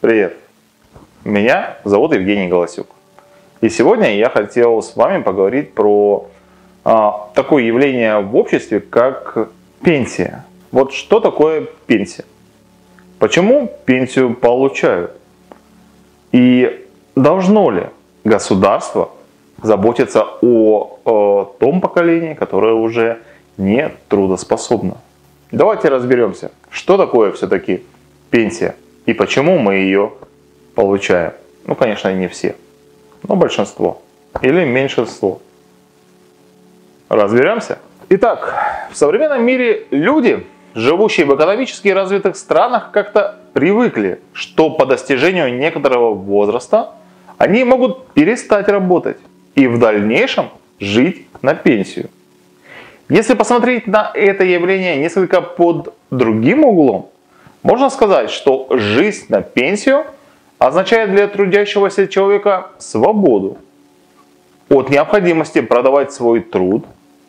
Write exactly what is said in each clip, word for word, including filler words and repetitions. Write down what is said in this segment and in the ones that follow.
Привет! Меня зовут Евгений Голосюк. И сегодня я хотел с вами поговорить про а, такое явление в обществе, как пенсия. Вот что такое пенсия? Почему пенсию получают? И должно ли государство заботиться о, о том поколении, которое уже не трудоспособно? Давайте разберемся, что такое все-таки пенсия и почему мы ее получаем. Ну, конечно, не все, но большинство или меньшинство. Разберемся? Итак, в современном мире люди, живущие в экономически развитых странах, как-то привыкли, что по достижению некоторого возраста они могут перестать работать и в дальнейшем жить на пенсию. Если посмотреть на это явление несколько под другим углом, можно сказать, что жизнь на пенсию означает для трудящегося человека свободу от необходимости продавать свой труд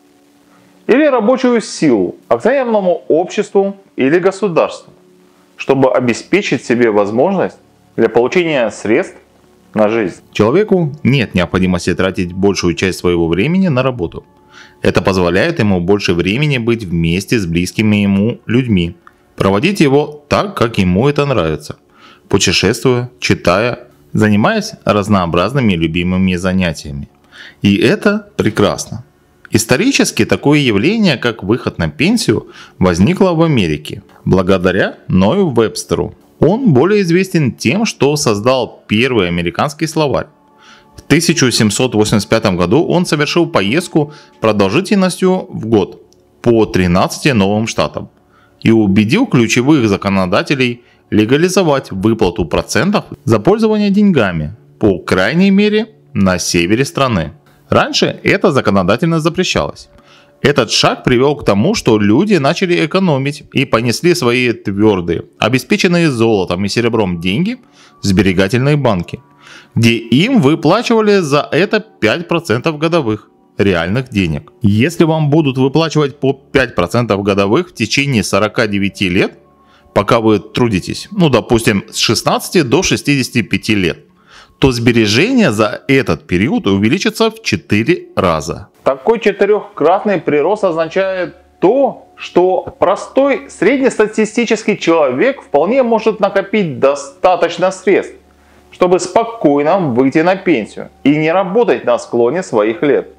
или рабочую силу акционерному обществу или государству, чтобы обеспечить себе возможность для получения средств на жизнь. Человеку нет необходимости тратить большую часть своего времени на работу. Это позволяет ему больше времени быть вместе с близкими ему людьми, проводить его так, как ему это нравится, путешествуя, читая, занимаясь разнообразными любимыми занятиями. И это прекрасно. Исторически такое явление, как выход на пенсию, возникло в Америке, благодаря Ною Вебстеру. Он более известен тем, что создал первый американский словарь. В тысяча семьсот восемьдесят пятом году он совершил поездку продолжительностью в год по тринадцати новым штатам и убедил ключевых законодателей легализовать выплату процентов за пользование деньгами, по крайней мере, на севере страны. Раньше это законодательно запрещалось. Этот шаг привел к тому, что люди начали экономить и понесли свои твердые, обеспеченные золотом и серебром деньги в сберегательные банки, где им выплачивали за это пять процентов годовых реальных денег. Если вам будут выплачивать по пять процентов годовых в течение сорока девяти лет, пока вы трудитесь, ну допустим с шестнадцати до шестидесяти пяти лет, то сбережения за этот период увеличатся в четыре раза. Такой четырехкратный прирост означает то, что простой среднестатистический человек вполне может накопить достаточно средств, чтобы спокойно выйти на пенсию и не работать на склоне своих лет.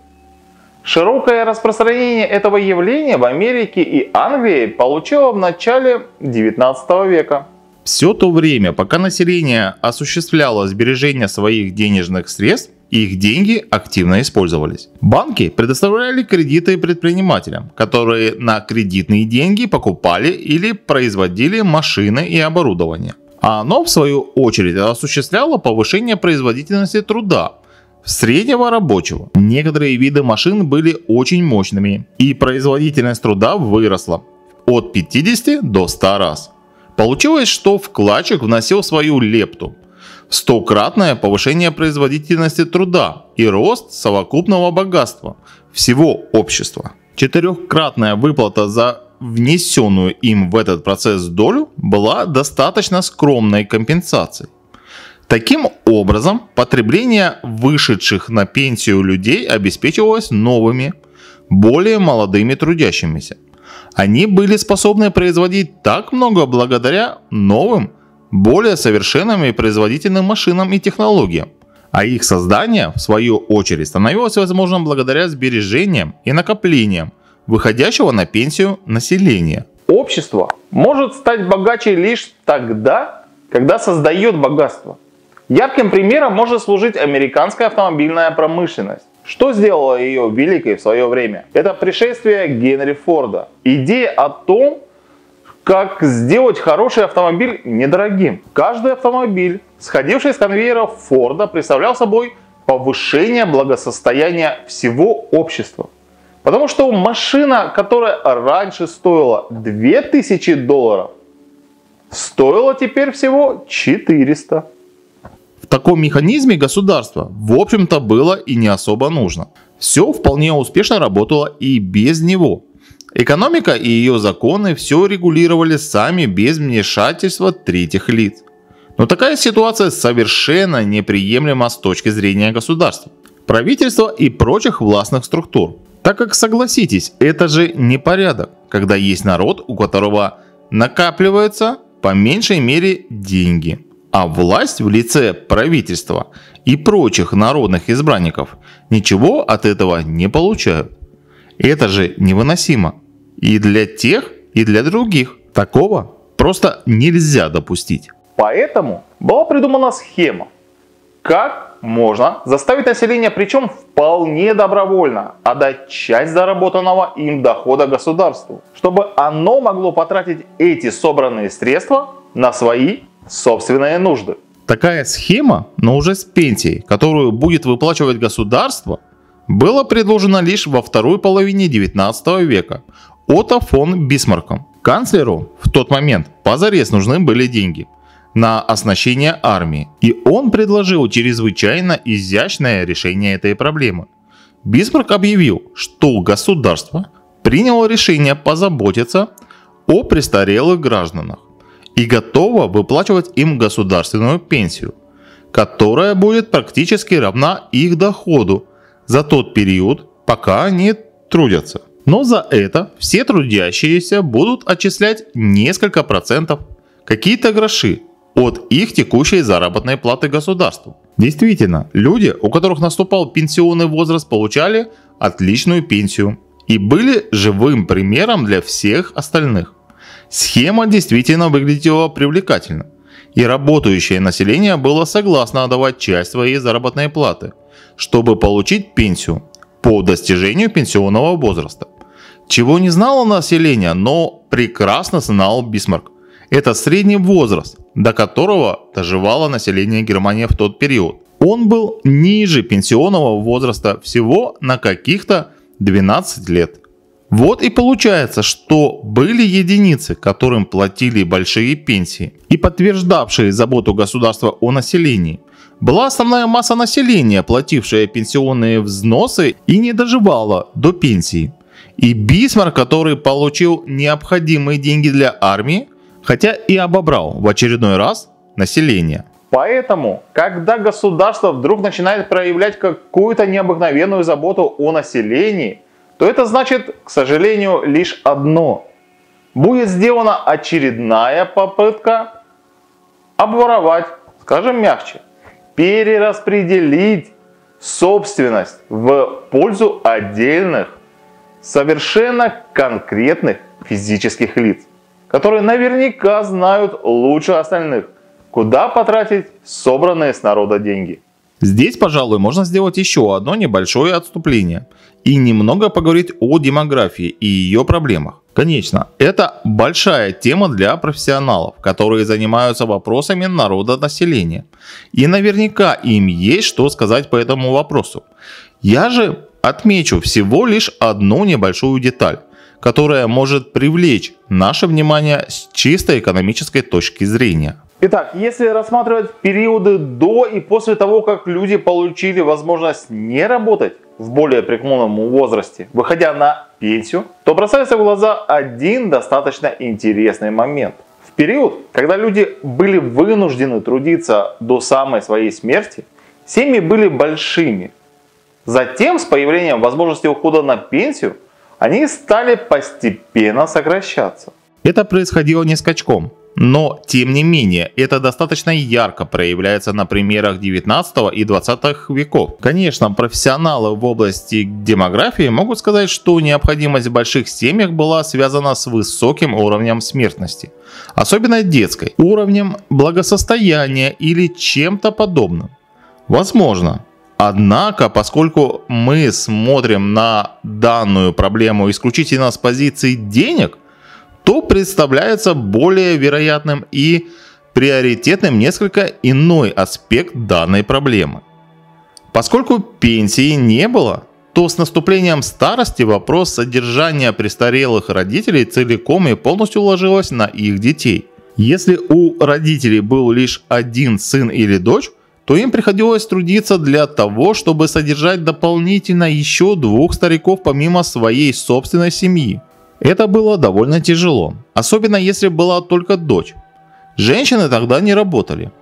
Широкое распространение этого явления в Америке и Англии получило в начале девятнадцатого века. Все то время, пока население осуществляло сбережение своих денежных средств, их деньги активно использовались. Банки предоставляли кредиты предпринимателям, которые на кредитные деньги покупали или производили машины и оборудование. А оно, в свою очередь, осуществляло повышение производительности труда среднего рабочего. Некоторые виды машин были очень мощными, и производительность труда выросла от пятидесяти до ста раз. Получилось, что вкладчик вносил свою лепту в стократное повышение производительности труда и рост совокупного богатства всего общества. Четырехкратная выплата за внесенную им в этот процесс долю была достаточно скромной компенсацией. Таким образом, потребление вышедших на пенсию людей обеспечивалось новыми, более молодыми трудящимися. Они были способны производить так много благодаря новым, более совершенным и производительным машинам и технологиям. А их создание, в свою очередь, становилось возможным благодаря сбережениям и накоплениям выходящего на пенсию населения. Общество может стать богаче лишь тогда, когда создает богатство. Ярким примером может служить американская автомобильная промышленность. Что сделало ее великой в свое время? Это пришествие Генри Форда. Идея о том, как сделать хороший автомобиль недорогим. Каждый автомобиль, сходивший с конвейера Форда, представлял собой повышение благосостояния всего общества. Потому что машина, которая раньше стоила две тысячи долларов, стоила теперь всего четыреста. В таком механизме государство, в общем-то, было и не особо нужно. Все вполне успешно работало и без него. Экономика и ее законы все регулировали сами без вмешательства третьих лиц. Но такая ситуация совершенно неприемлема с точки зрения государства, правительства и прочих властных структур. Так как, согласитесь, это же не порядок, когда есть народ, у которого накапливается по меньшей мере деньги, а власть в лице правительства и прочих народных избранников ничего от этого не получают. Это же невыносимо и для тех, и для других. Такого просто нельзя допустить. Поэтому была придумана схема, как можно заставить население, причем вполне добровольно, отдать часть заработанного им дохода государству, чтобы оно могло потратить эти собранные средства на свои собственные нужды. Такая схема, но уже с пенсией, которую будет выплачивать государство, была предложена лишь во второй половине девятнадцатого века Отто фон Бисмарком. Канцлеру в тот момент позарез нужны были деньги на оснащение армии, и он предложил чрезвычайно изящное решение этой проблемы. Бисмарк объявил, что государство приняло решение позаботиться о престарелых гражданах и готово выплачивать им государственную пенсию, которая будет практически равна их доходу за тот период, пока они трудятся. Но за это все трудящиеся будут отчислять несколько процентов, какие-то гроши от их текущей заработной платы государству. Действительно, люди, у которых наступал пенсионный возраст, получали отличную пенсию и были живым примером для всех остальных. Схема действительно выглядела привлекательно, и работающее население было согласно отдавать часть своей заработной платы, чтобы получить пенсию по достижению пенсионного возраста. Чего не знало население, но прекрасно знал Бисмарк. Это средний возраст, до которого доживало население Германии в тот период. Он был ниже пенсионного возраста всего на каких-то двенадцать лет. Вот и получается, что были единицы, которым платили большие пенсии и подтверждавшие заботу государства о населении. Была основная масса населения, платившая пенсионные взносы и не доживала до пенсии. И Бисмарк, который получил необходимые деньги для армии, хотя и обобрал в очередной раз население. Поэтому, когда государство вдруг начинает проявлять какую-то необыкновенную заботу о населении, то это значит, к сожалению, лишь одно. Будет сделана очередная попытка обворовать, скажем мягче, перераспределить собственность в пользу отдельных, совершенно конкретных физических лиц, которые наверняка знают лучше остальных, куда потратить собранные с народа деньги. Здесь, пожалуй, можно сделать еще одно небольшое отступление и немного поговорить о демографии и ее проблемах. Конечно, это большая тема для профессионалов, которые занимаются вопросами народонаселения. И наверняка им есть что сказать по этому вопросу. Я же отмечу всего лишь одну небольшую деталь, которая может привлечь наше внимание с чисто экономической точки зрения. Итак, если рассматривать периоды до и после того, как люди получили возможность не работать в более преклонном возрасте, выходя на пенсию, то бросается в глаза один достаточно интересный момент. В период, когда люди были вынуждены трудиться до самой своей смерти, семьи были большими. Затем, с появлением возможности ухода на пенсию, они стали постепенно сокращаться. Это происходило не скачком, но тем не менее это достаточно ярко проявляется на примерах девятнадцатого и двадцатого веков. Конечно, профессионалы в области демографии могут сказать, что необходимость в больших семьях была связана с высоким уровнем смертности, особенно детской, уровнем благосостояния или чем-то подобным. Возможно. Однако, поскольку мы смотрим на данную проблему исключительно с позиции денег, то представляется более вероятным и приоритетным несколько иной аспект данной проблемы. Поскольку пенсии не было, то с наступлением старости вопрос содержания престарелых родителей целиком и полностью ложилось на их детей. Если у родителей был лишь один сын или дочь, то им приходилось трудиться для того, чтобы содержать дополнительно еще двух стариков помимо своей собственной семьи. Это было довольно тяжело, особенно если была только дочь. Женщины тогда не работали,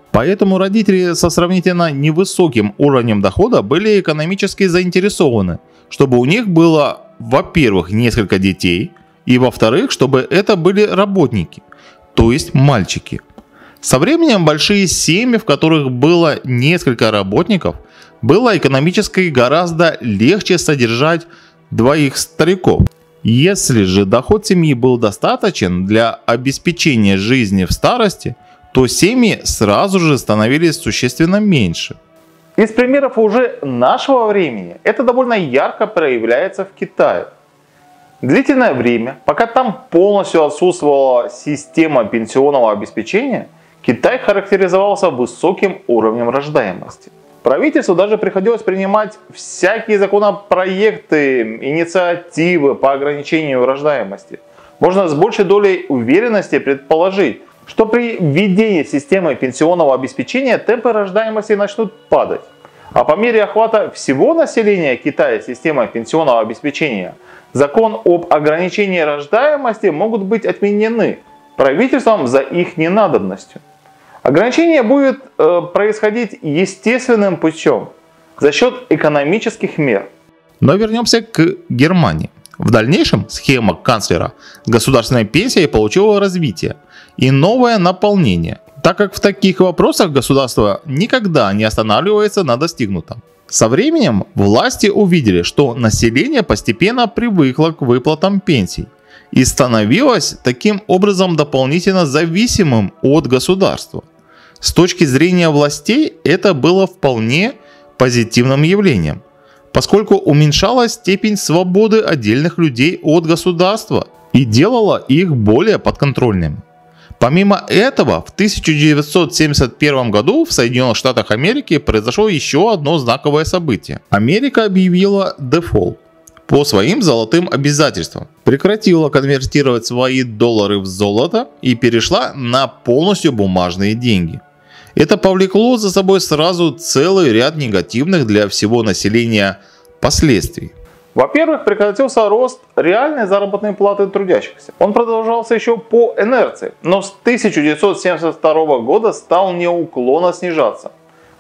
Поэтому родители со сравнительно невысоким уровнем дохода были экономически заинтересованы, чтобы у них было, во-первых, несколько детей, и во-вторых, чтобы это были работники, то есть мальчики. Со временем большие семьи, в которых было несколько работников, было экономически гораздо легче содержать двоих стариков. Если же доход семьи был достаточен для обеспечения жизни в старости, то семьи сразу же становились существенно меньше. Из примеров уже нашего времени это довольно ярко проявляется в Китае. Длительное время, пока там полностью отсутствовала система пенсионного обеспечения, Китай характеризовался высоким уровнем рождаемости. Правительству даже приходилось принимать всякие законопроекты, инициативы по ограничению рождаемости. Можно с большей долей уверенности предположить, что при введении системы пенсионного обеспечения темпы рождаемости начнут падать. А по мере охвата всего населения Китая системой пенсионного обеспечения, закон об ограничении рождаемости могут быть отменены правительством за их ненадобностью. Ограничение будет э, происходить естественным путем, за счет экономических мер. Но вернемся к Германии. В дальнейшем схема канцлера государственной пенсии получила развитие и новое наполнение, так как в таких вопросах государство никогда не останавливается на достигнутом. Со временем власти увидели, что население постепенно привыкло к выплатам пенсий и становилось таким образом дополнительно зависимым от государства. С точки зрения властей это было вполне позитивным явлением, поскольку уменьшала степень свободы отдельных людей от государства и делала их более подконтрольными. Помимо этого, в тысяча девятьсот семьдесят первом году в Соединенных Штатах Америки произошло еще одно знаковое событие. Америка объявила дефолт по своим золотым обязательствам, прекратила конвертировать свои доллары в золото и перешла на полностью бумажные деньги. Это повлекло за собой сразу целый ряд негативных для всего населения последствий. Во-первых, прекратился рост реальной заработной платы трудящихся. Он продолжался еще по инерции, но с тысяча девятьсот семьдесят второго года стал неуклонно снижаться.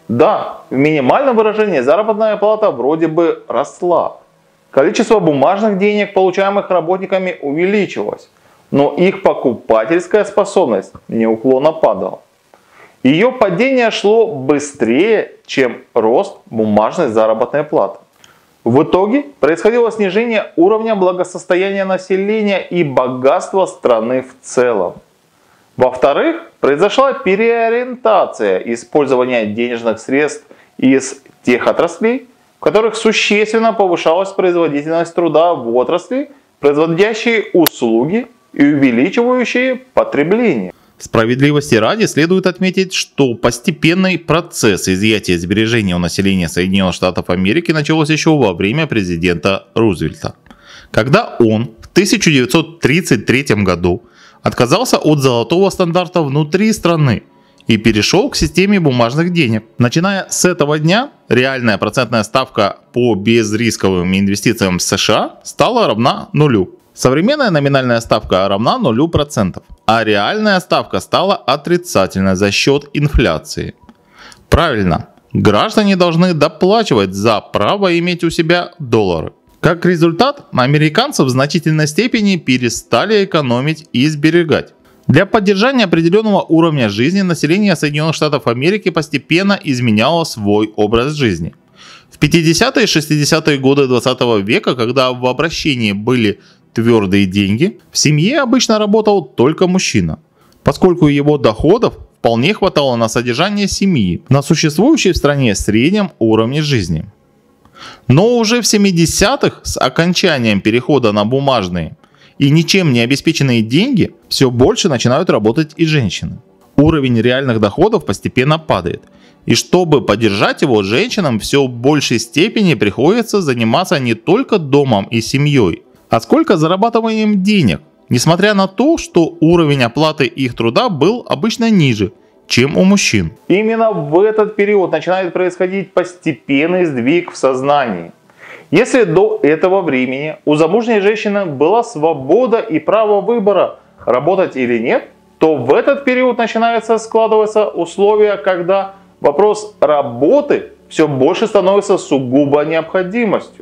Да, в минимальном выражении заработная плата вроде бы росла. Количество бумажных денег, получаемых работниками, увеличилось, но их покупательская способность неуклонно падала. Ее падение шло быстрее, чем рост бумажной заработной платы. В итоге происходило снижение уровня благосостояния населения и богатства страны в целом. Во-вторых, произошла переориентация использования денежных средств из тех отраслей, в которых существенно повышалась производительность труда, в отрасли, производящие услуги и увеличивающие потребление. Справедливости ради следует отметить, что постепенный процесс изъятия сбережений у населения Соединенных Штатов Америки начался еще во время президента Рузвельта, когда он в тысяча девятьсот тридцать третьем году отказался от золотого стандарта внутри страны и перешел к системе бумажных денег. Начиная с этого дня реальная процентная ставка по безрисковым инвестициям в США стала равна нулю. Современная номинальная ставка равна нулю процентов, а реальная ставка стала отрицательной за счет инфляции. Правильно, граждане должны доплачивать за право иметь у себя доллары. Как результат, американцы в значительной степени перестали экономить и сберегать. Для поддержания определенного уровня жизни население Соединенных Штатов Америки постепенно изменяло свой образ жизни. В пятидесятые и шестидесятые годы двадцатого века, когда в обращении были твердые деньги, в семье обычно работал только мужчина, поскольку его доходов вполне хватало на содержание семьи на существующей в стране среднем уровне жизни. Но уже в семидесятых, с окончанием перехода на бумажные и ничем не обеспеченные деньги, все больше начинают работать и женщины. Уровень реальных доходов постепенно падает, и чтобы поддержать его, женщинам все в большей степени приходится заниматься не только домом и семьей, а сколько зарабатыванием денег, несмотря на то, что уровень оплаты их труда был обычно ниже, чем у мужчин. Именно в этот период начинает происходить постепенный сдвиг в сознании. Если до этого времени у замужней женщины была свобода и право выбора, работать или нет, то в этот период начинается складываться условия, когда вопрос работы все больше становится сугубо необходимостью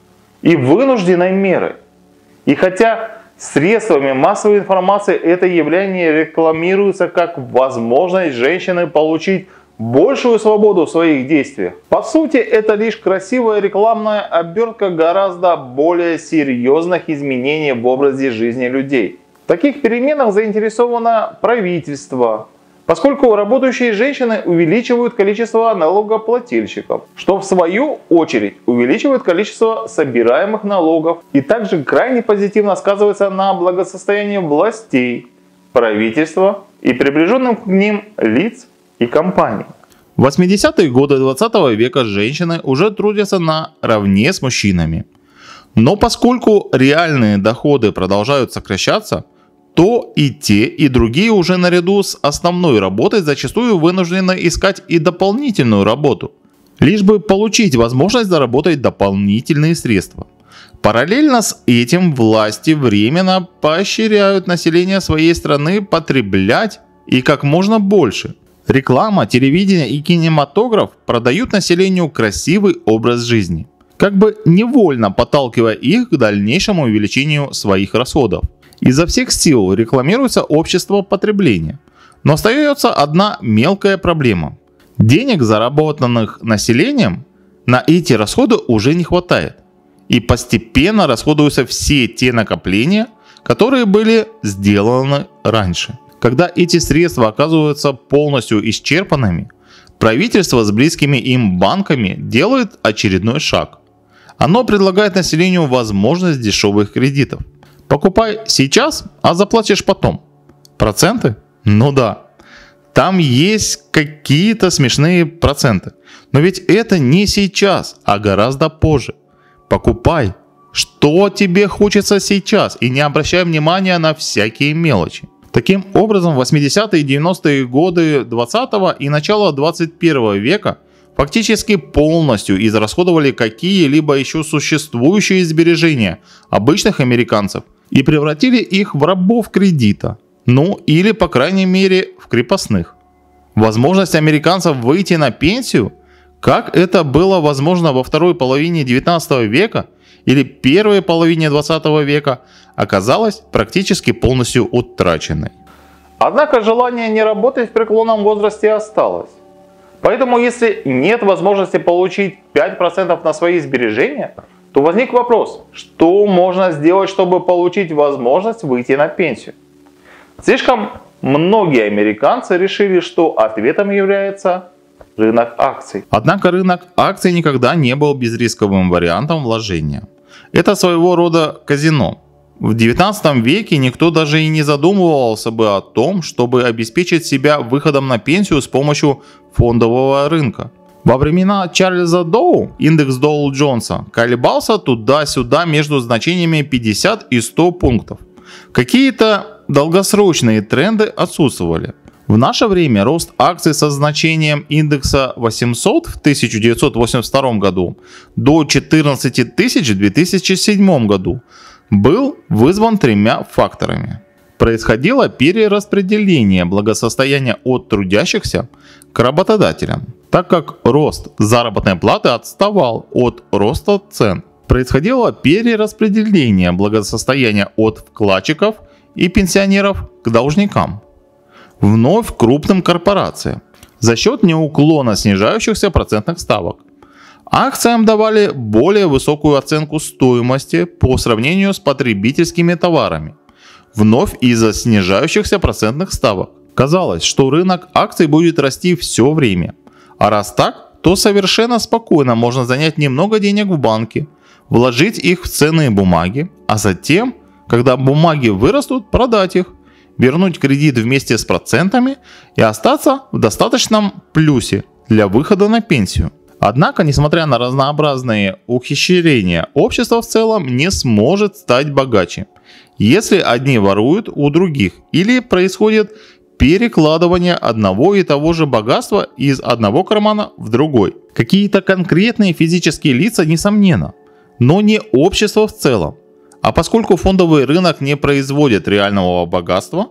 и вынужденной мерой. И хотя средствами массовой информации это явление рекламируется как возможность женщины получить большую свободу в своих действиях, по сути это лишь красивая рекламная обертка гораздо более серьезных изменений в образе жизни людей. В таких переменах заинтересовано правительство, поскольку работающие женщины увеличивают количество налогоплательщиков, что в свою очередь увеличивает количество собираемых налогов и также крайне позитивно сказывается на благосостоянии властей, правительства и приближенных к ним лиц и компаний. В восьмидесятые годы двадцатого века женщины уже трудятся наравне с мужчинами. Но поскольку реальные доходы продолжают сокращаться, то и те, и другие уже наряду с основной работой зачастую вынуждены искать и дополнительную работу, лишь бы получить возможность заработать дополнительные средства. Параллельно с этим власти временно поощряют население своей страны потреблять и как можно больше. Реклама, телевидение и кинематограф продают населению красивый образ жизни, как бы невольно подталкивая их к дальнейшему увеличению своих расходов. Изо всех сил рекламируется общество потребления. Но остается одна мелкая проблема. Денег, заработанных населением, на эти расходы уже не хватает. И постепенно расходуются все те накопления, которые были сделаны раньше. Когда эти средства оказываются полностью исчерпанными, правительство с близкими им банками делает очередной шаг. Оно предлагает населению возможность дешевых кредитов. Покупай сейчас, а заплатишь потом. Проценты? Ну да. Там есть какие-то смешные проценты. Но ведь это не сейчас, а гораздо позже. Покупай, что тебе хочется сейчас, и не обращай внимания на всякие мелочи. Таким образом, в восьмидесятые и девяностые годы двадцатого и начало двадцать первого века фактически полностью израсходовали какие-либо еще существующие сбережения обычных американцев и превратили их в рабов кредита, ну или по крайней мере в крепостных. Возможность американцев выйти на пенсию, как это было возможно во второй половине девятнадцатого века или первой половине двадцатого века, оказалась практически полностью утраченной. Однако желание не работать в преклонном возрасте осталось. Поэтому если нет возможности получить пять процентов на свои сбережения, то возник вопрос, что можно сделать, чтобы получить возможность выйти на пенсию. Слишком многие американцы решили, что ответом является рынок акций. Однако рынок акций никогда не был безрисковым вариантом вложения. Это своего рода казино. В девятнадцатом веке никто даже и не задумывался бы о том, чтобы обеспечить себя выходом на пенсию с помощью фондового рынка. Во времена Чарльза Доу индекс Доу-Джонса колебался туда-сюда между значениями пятьдесят и сто пунктов. Какие-то долгосрочные тренды отсутствовали. В наше время рост акций со значением индекса восемьсот в тысяча девятьсот восемьдесят втором году до четырнадцать тысяч в две тысячи седьмом году был вызван тремя факторами. Происходило перераспределение благосостояния от трудящихся к работодателям, так как рост заработной платы отставал от роста цен. Происходило перераспределение благосостояния от вкладчиков и пенсионеров к должникам, вновь крупным корпорациям, за счет неуклонно снижающихся процентных ставок. Акциям давали более высокую оценку стоимости по сравнению с потребительскими товарами, вновь из-за снижающихся процентных ставок. Казалось, что рынок акций будет расти все время, а раз так, то совершенно спокойно можно занять немного денег в банке, вложить их в ценные бумаги, а затем, когда бумаги вырастут, продать их, вернуть кредит вместе с процентами и остаться в достаточном плюсе для выхода на пенсию. Однако, несмотря на разнообразные ухищрения, общество в целом не сможет стать богаче, если одни воруют у других или происходит перекладывание одного и того же богатства из одного кармана в другой. Какие-то конкретные физические лица, несомненно, но не общество в целом. А поскольку фондовый рынок не производит реального богатства,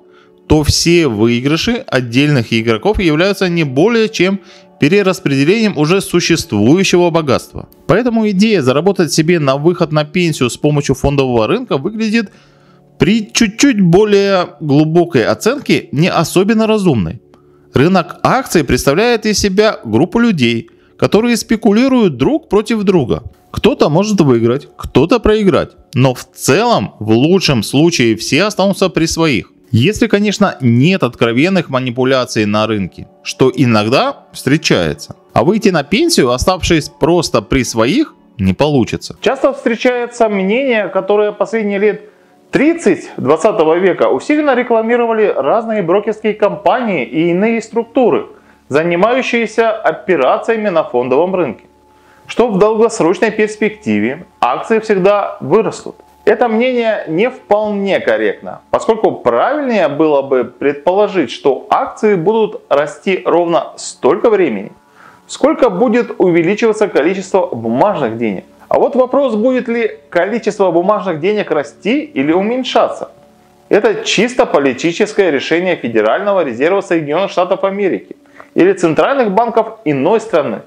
то все выигрыши отдельных игроков являются не более чем перераспределением уже существующего богатства. Поэтому идея заработать себе на выход на пенсию с помощью фондового рынка выглядит при чуть-чуть более глубокой оценке не особенно разумной. Рынок акций представляет из себя группу людей, которые спекулируют друг против друга. Кто-то может выиграть, кто-то проиграть, но в целом, в лучшем случае, все останутся при своих. Если, конечно, нет откровенных манипуляций на рынке, что иногда встречается. А выйти на пенсию, оставшись просто при своих, не получится. Часто встречается мнение, которое последние лет тридцать двадцатого века усиленно рекламировали разные брокерские компании и иные структуры, занимающиеся операциями на фондовом рынке, что в долгосрочной перспективе акции всегда вырастут. Это мнение не вполне корректно, поскольку правильнее было бы предположить, что акции будут расти ровно столько времени, сколько будет увеличиваться количество бумажных денег. А вот вопрос, будет ли количество бумажных денег расти или уменьшаться. Это чисто политическое решение Федерального резерва Соединенных Штатов Америки или центральных банков иной страны.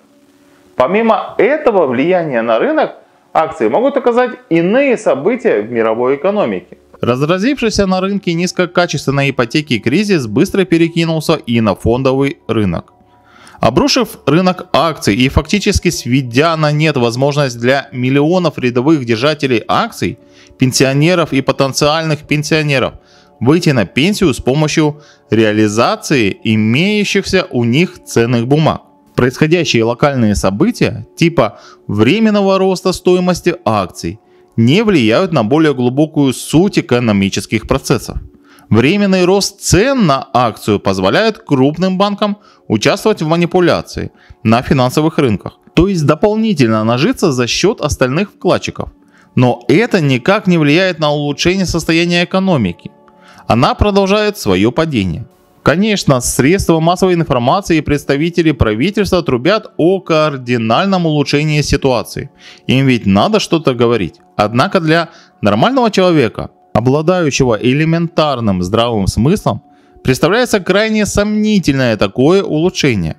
Помимо этого влияния на рынок, акции могут оказать иные события в мировой экономике. Разразившийся на рынке низкокачественной ипотеки кризис быстро перекинулся и на фондовый рынок. Обрушив рынок акций и фактически сведя на нет возможность для миллионов рядовых держателей акций, пенсионеров и потенциальных пенсионеров выйти на пенсию с помощью реализации имеющихся у них ценных бумаг. Происходящие локальные события типа временного роста стоимости акций не влияют на более глубокую суть экономических процессов. Временный рост цен на акцию позволяет крупным банкам участвовать в манипуляции на финансовых рынках, то есть дополнительно нажиться за счет остальных вкладчиков. Но это никак не влияет на улучшение состояния экономики. Она продолжает свое падение. Конечно, средства массовой информации и представители правительства трубят о кардинальном улучшении ситуации. Им ведь надо что-то говорить. Однако для нормального человека, обладающего элементарным здравым смыслом, представляется крайне сомнительное такое улучшение,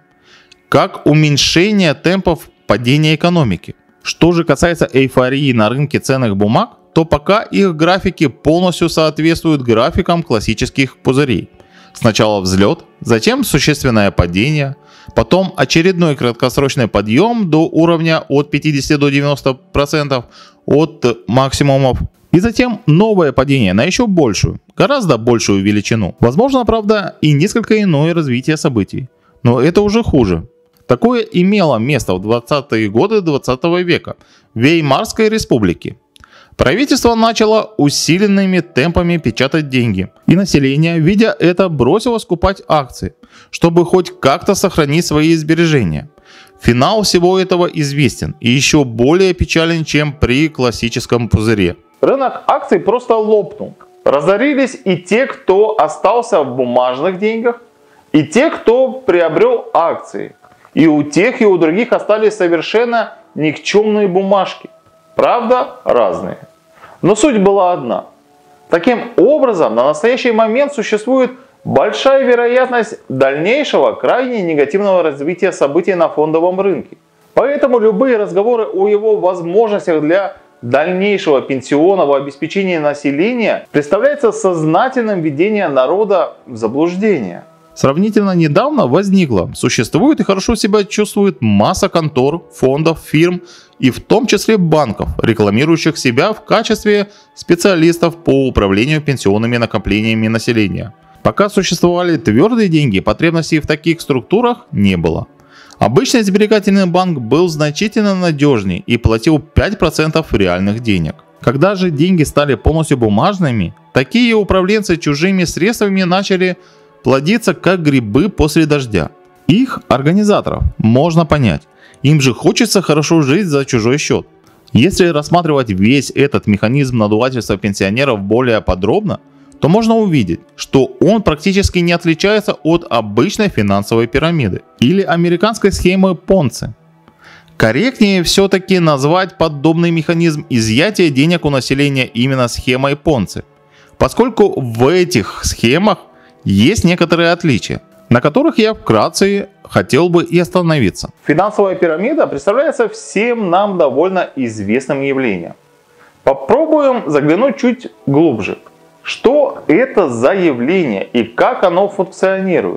как уменьшение темпов падения экономики. Что же касается эйфории на рынке ценных бумаг, то пока их графики полностью соответствуют графикам классических пузырей. Сначала взлет, затем существенное падение, потом очередной краткосрочный подъем до уровня от пятидесяти до девяноста процентов от максимумов, и затем новое падение на еще большую, гораздо большую величину. Возможно, правда, и несколько иное развитие событий, но это уже хуже. Такое имело место в двадцатые годы двадцатого века в Веймарской республике. Правительство начало усиленными темпами печатать деньги, и население, видя это, бросило скупать акции, чтобы хоть как-то сохранить свои сбережения. Финал всего этого известен и еще более печален, чем при классическом пузыре. Рынок акций просто лопнул. Разорились и те, кто остался в бумажных деньгах, и те, кто приобрел акции. И у тех, и у других остались совершенно никчемные бумажки. Правда, разные. Но суть была одна. Таким образом, на настоящий момент существует большая вероятность дальнейшего крайне негативного развития событий на фондовом рынке. Поэтому любые разговоры о его возможностях для дальнейшего пенсионного обеспечения населения представляется сознательным введением народа в заблуждение. Сравнительно недавно возникла, существует и хорошо себя чувствует масса контор, фондов, фирм и в том числе банков, рекламирующих себя в качестве специалистов по управлению пенсионными накоплениями населения. Пока существовали твердые деньги, потребностей в таких структурах не было. Обычный сберегательный банк был значительно надежнее и платил пять процентов реальных денег. Когда же деньги стали полностью бумажными, такие управленцы чужими средствами начали плодиться как грибы после дождя. Их, организаторов, можно понять. Им же хочется хорошо жить за чужой счет. Если рассматривать весь этот механизм надувательства пенсионеров более подробно, то можно увидеть, что он практически не отличается от обычной финансовой пирамиды или американской схемы Понци. Корректнее все-таки назвать подобный механизм изъятия денег у населения именно схемой Понци, поскольку в этих схемах есть некоторые отличия, на которых я вкратце хотел бы и остановиться. Финансовая пирамида представляется всем нам довольно известным явлением. Попробуем заглянуть чуть глубже. Что это за явление и как оно функционирует?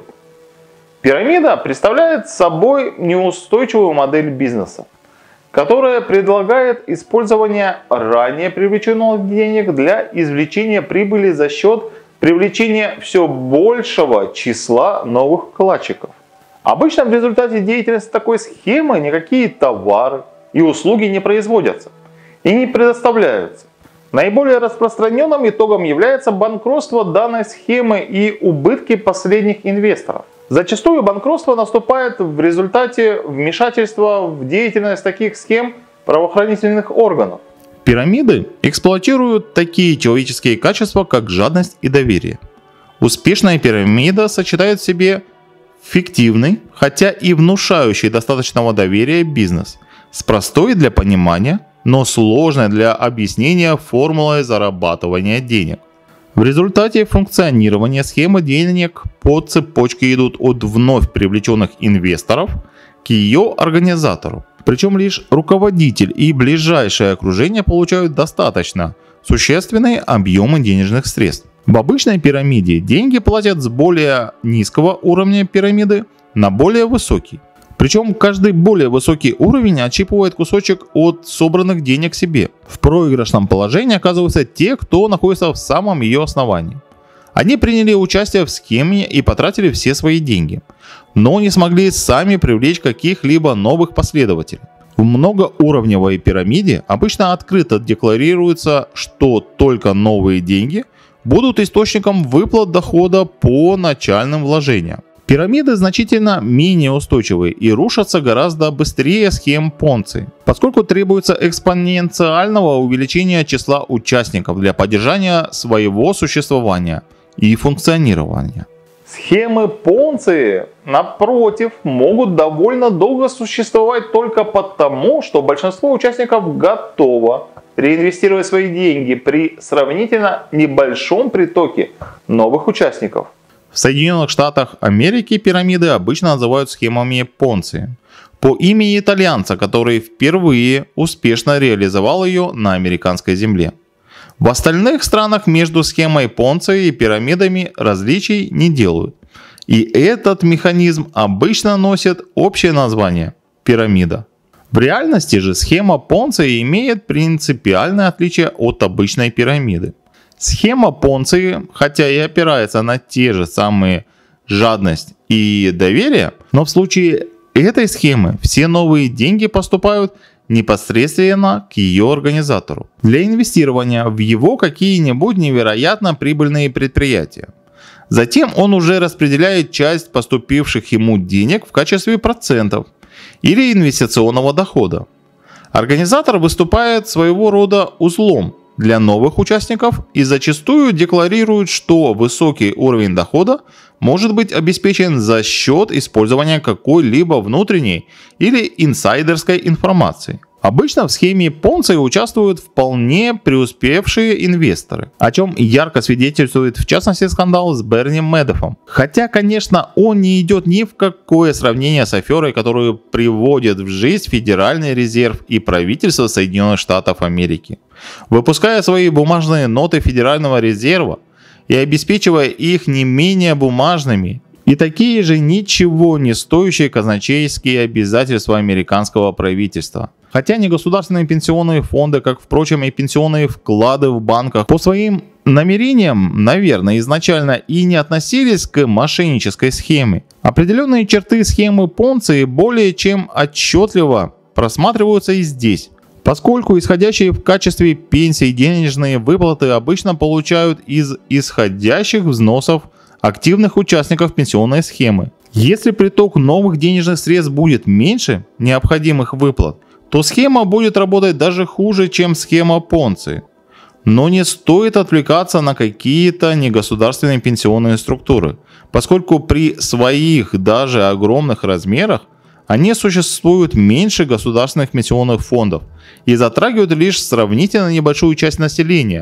Пирамида представляет собой неустойчивую модель бизнеса, которая предлагает использование ранее привлеченных денег для извлечения прибыли за счет привлечения все большего числа новых вкладчиков. Обычно в результате деятельности такой схемы никакие товары и услуги не производятся и не предоставляются. Наиболее распространенным итогом является банкротство данной схемы и убытки последних инвесторов. Зачастую банкротство наступает в результате вмешательства в деятельность таких схем правоохранительных органов. Пирамиды эксплуатируют такие человеческие качества, как жадность и доверие. Успешная пирамида сочетает в себе фиктивный, хотя и внушающий достаточного доверия бизнес с простой для понимания, но сложной для объяснения формулой зарабатывания денег. В результате функционирования схемы денег по цепочке идут от вновь привлеченных инвесторов к ее организатору. Причем лишь руководитель и ближайшее окружение получают достаточно существенные объемы денежных средств. В обычной пирамиде деньги платят с более низкого уровня пирамиды на более высокий. Причем каждый более высокий уровень отщипывает кусочек от собранных денег себе. В проигрышном положении оказываются те, кто находится в самом ее основании. Они приняли участие в схеме и потратили все свои деньги, но не смогли сами привлечь каких-либо новых последователей. В многоуровневой пирамиде обычно открыто декларируется, что только новые деньги будут источником выплат дохода по начальным вложениям. Пирамиды значительно менее устойчивы и рушатся гораздо быстрее схем Понци, поскольку требуется экспоненциального увеличения числа участников для поддержания своего существования и функционирования. Схемы Понци, напротив, могут довольно долго существовать только потому, что большинство участников готово реинвестировать свои деньги при сравнительно небольшом притоке новых участников. В Соединенных Штатах Америки пирамиды обычно называют схемами Понци по имени итальянца, который впервые успешно реализовал ее на американской земле. В остальных странах между схемой Понци и пирамидами различий не делают. И этот механизм обычно носит общее название – пирамида. В реальности же схема Понци имеет принципиальное отличие от обычной пирамиды. Схема Понци, хотя и опирается на те же самые жадность и доверие, но в случае этой схемы все новые деньги поступают непосредственно к ее организатору для инвестирования в его какие-нибудь невероятно прибыльные предприятия. Затем он уже распределяет часть поступивших ему денег в качестве процентов или инвестиционного дохода. Организатор выступает своего рода узлом для новых участников и зачастую декларирует, что высокий уровень дохода может быть обеспечен за счет использования какой-либо внутренней или инсайдерской информации. Обычно в схеме Понци участвуют вполне преуспевшие инвесторы, о чем ярко свидетельствует в частности скандал с Берни Медоффом. Хотя, конечно, он не идет ни в какое сравнение с аферой, которую приводят в жизнь Федеральный резерв и правительство Соединенных Штатов Америки, выпуская свои бумажные ноты Федерального резерва и обеспечивая их не менее бумажными и такие же ничего не стоящие казначейские обязательства американского правительства. Хотя негосударственные пенсионные фонды, как, впрочем, и пенсионные вклады в банках, по своим намерениям, наверное, изначально и не относились к мошеннической схеме. Определенные черты схемы Понци более чем отчетливо просматриваются и здесь, поскольку исходящие в качестве пенсий денежные выплаты обычно получают из исходящих взносов активных участников пенсионной схемы. Если приток новых денежных средств будет меньше необходимых выплат, то схема будет работать даже хуже, чем схема Понци. Но не стоит отвлекаться на какие-то негосударственные пенсионные структуры, поскольку при своих даже огромных размерах они существуют меньше государственных пенсионных фондов и затрагивают лишь сравнительно небольшую часть населения,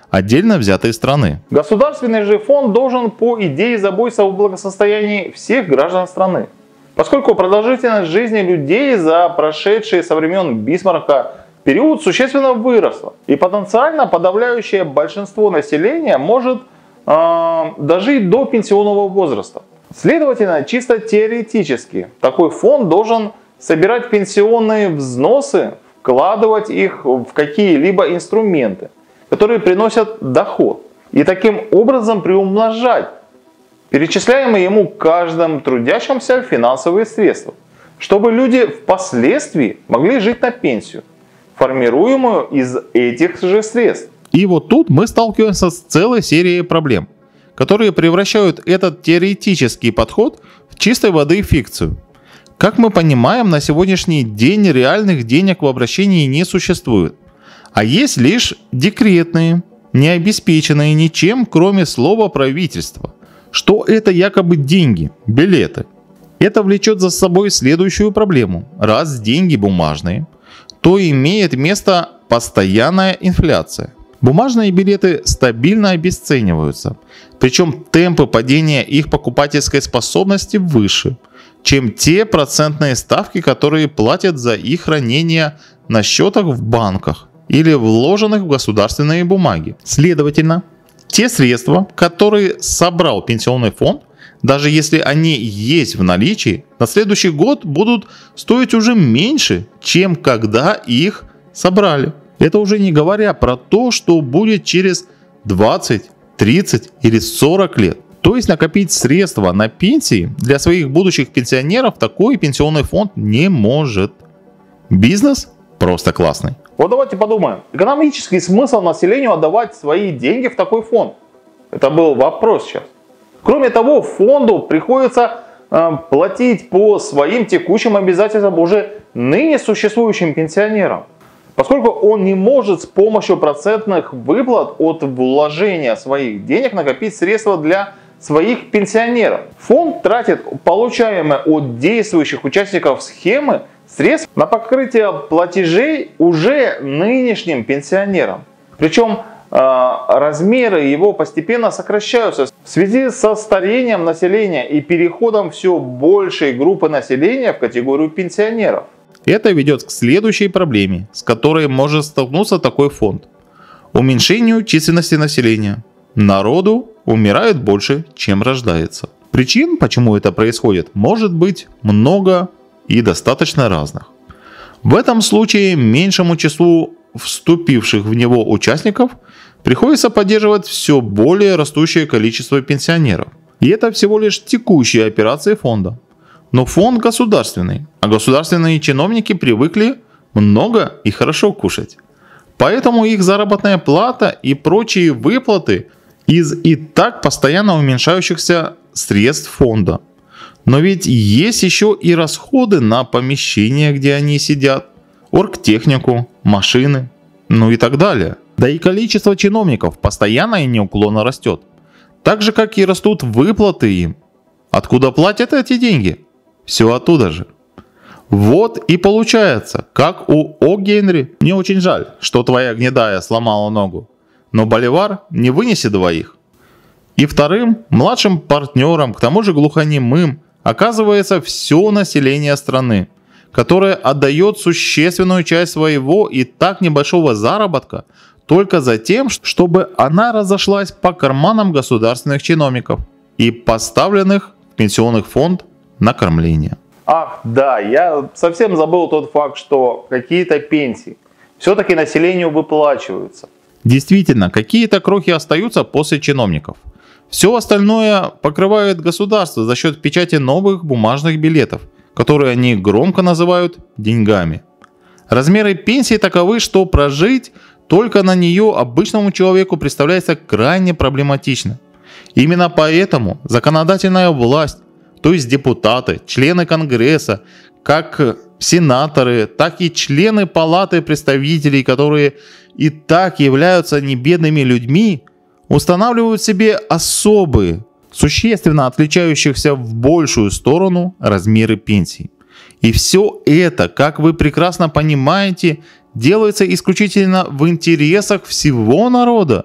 отдельно взятой страны. Государственный же фонд должен по идее заботиться о благосостоянии всех граждан страны. Поскольку продолжительность жизни людей за прошедшие со времен Бисмарка период существенно выросла, и потенциально подавляющее большинство населения может э, дожить до пенсионного возраста. Следовательно, чисто теоретически такой фонд должен собирать пенсионные взносы, вкладывать их в какие-либо инструменты, которые приносят доход, и таким образом приумножать перечисляемые ему каждым трудящимся финансовые средства, чтобы люди впоследствии могли жить на пенсию, формируемую из этих же средств. И вот тут мы сталкиваемся с целой серией проблем, которые превращают этот теоретический подход в чистой воды фикцию. Как мы понимаем, на сегодняшний день реальных денег в обращении не существует, а есть лишь декретные, не обеспеченные ничем, кроме слова правительства, что это якобы деньги, билеты. Это влечет за собой следующую проблему. Раз деньги бумажные, то имеет место постоянная инфляция. Бумажные билеты стабильно обесцениваются, причем темпы падения их покупательской способности выше, чем те процентные ставки, которые платят за их хранение на счетах в банках или вложенных в государственные бумаги. Следовательно, те средства, которые собрал пенсионный фонд, даже если они есть в наличии, на следующий год будут стоить уже меньше, чем когда их собрали. Это уже не говоря про то, что будет через двадцать, тридцать или сорок лет. То есть накопить средства на пенсии для своих будущих пенсионеров такой пенсионный фонд не может. Бизнес просто классный. Вот давайте подумаем. Экономический смысл населению отдавать свои деньги в такой фонд? Это был вопрос сейчас. Кроме того, фонду приходится э, платить по своим текущим обязательствам уже ныне существующим пенсионерам, поскольку он не может с помощью процентных выплат от вложения своих денег накопить средства для своих пенсионеров. Фонд тратит получаемые от действующих участников схемы средств на покрытие платежей уже нынешним пенсионерам. Причем э, размеры его постепенно сокращаются в связи со старением населения и переходом все большей группы населения в категорию пенсионеров. Это ведет к следующей проблеме, с которой может столкнуться такой фонд. Уменьшению численности населения. Народу умирает больше, чем рождается. Причин, почему это происходит, может быть много и достаточно разных. В этом случае меньшему числу вступивших в него участников приходится поддерживать все более растущее количество пенсионеров. И это всего лишь текущие операции фонда. Но фонд государственный, а государственные чиновники привыкли много и хорошо кушать. Поэтому их заработная плата и прочие выплаты из и так постоянно уменьшающихся средств фонда. Но ведь есть еще и расходы на помещения, где они сидят, оргтехнику, машины, ну и так далее. Да и количество чиновников постоянно и неуклонно растет. Так же, как и растут выплаты им. Откуда платят эти деньги? Все оттуда же. Вот и получается, как у О. Генри. Мне очень жаль, что твоя гнедая сломала ногу, но Боливар не вынесет двоих. И вторым, младшим партнером, к тому же глухонемым, оказывается все население страны, которое отдает существенную часть своего и так небольшого заработка только за тем, чтобы она разошлась по карманам государственных чиновников и поставленных в пенсионный фонд на кормление. Ах, да, я совсем забыл тот факт, что какие-то пенсии все-таки населению выплачиваются. Действительно, какие-то крохи остаются после чиновников. Все остальное покрывает государство за счет печати новых бумажных билетов, которые они громко называют деньгами. Размеры пенсии таковы, что прожить только на нее обычному человеку представляется крайне проблематично. Именно поэтому законодательная власть, то есть депутаты, члены Конгресса, как сенаторы, так и члены Палаты представителей, которые и так являются небедными людьми, устанавливают себе особые, существенно отличающихся в большую сторону размеры пенсий. И все это, как вы прекрасно понимаете, делается исключительно в интересах всего народа.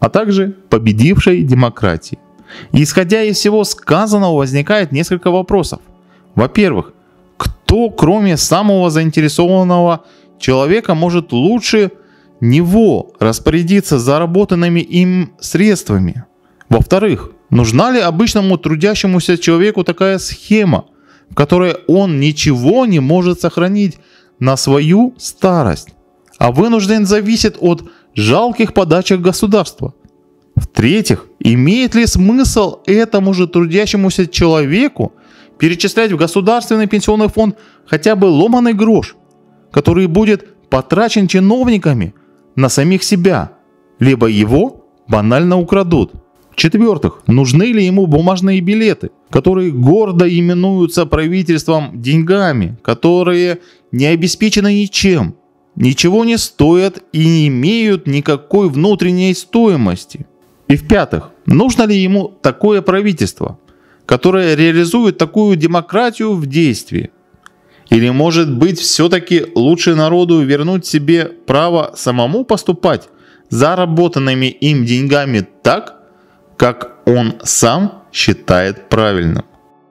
а также победившей демократии. И исходя из всего сказанного, возникает несколько вопросов. Во-первых, кто, кроме самого заинтересованного человека, может лучше него распорядиться заработанными им средствами? Во-вторых, нужна ли обычному трудящемуся человеку такая схема, в которой он ничего не может сохранить на свою старость, а вынужден зависеть от жалких подачек государства? В-третьих, имеет ли смысл этому же трудящемуся человеку перечислять в государственный пенсионный фонд хотя бы ломаный грош, который будет потрачен чиновниками на самих себя, либо его банально украдут? В-четвертых, нужны ли ему бумажные билеты, которые гордо именуются правительством деньгами, которые не обеспечены ничем, ничего не стоят и не имеют никакой внутренней стоимости? И в-пятых, нужно ли ему такое правительство, которое реализует такую демократию в действии? Или, может быть, все-таки лучше народу вернуть себе право самому поступать заработанными им деньгами так, как он сам считает правильным?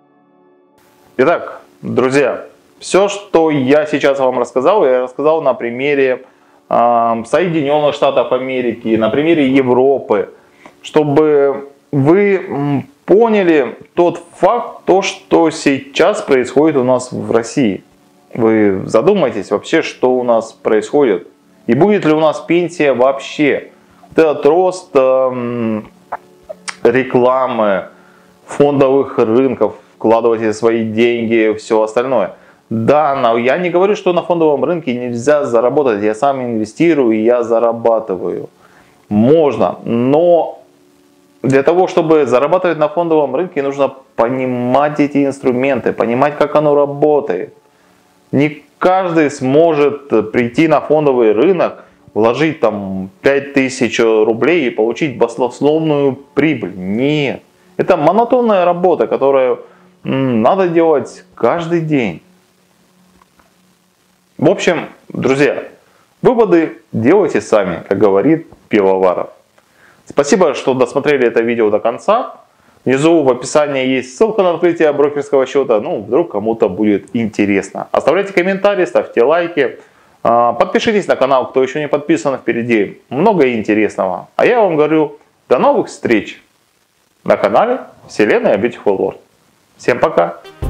Итак, друзья, все, что я сейчас вам рассказал, я рассказал на примере э, Соединенных Штатов Америки, на примере Европы, чтобы вы поняли тот факт, то, что сейчас происходит у нас в России. Вы задумайтесь вообще, что у нас происходит. И будет ли у нас пенсия вообще. Вот этот рост э, рекламы, фондовых рынков, вкладывайте свои деньги, все остальное. Да, но я не говорю, что на фондовом рынке нельзя заработать. Я сам инвестирую и я зарабатываю. Можно, но для того, чтобы зарабатывать на фондовом рынке, нужно понимать эти инструменты, понимать, как оно работает. Не каждый сможет прийти на фондовый рынок, вложить там пять тысяч рублей и получить баснословную прибыль. Нет. Это монотонная работа, которую м, надо делать каждый день. В общем, друзья, выводы делайте сами, как говорит Пивоваров. Спасибо, что досмотрели это видео до конца. Внизу в описании есть ссылка на открытие брокерского счета. Ну, вдруг кому-то будет интересно. Оставляйте комментарии, ставьте лайки. Подпишитесь на канал, кто еще не подписан. Впереди много интересного. А я вам говорю, до новых встреч на канале Вселенная Beautiful World. Всем пока!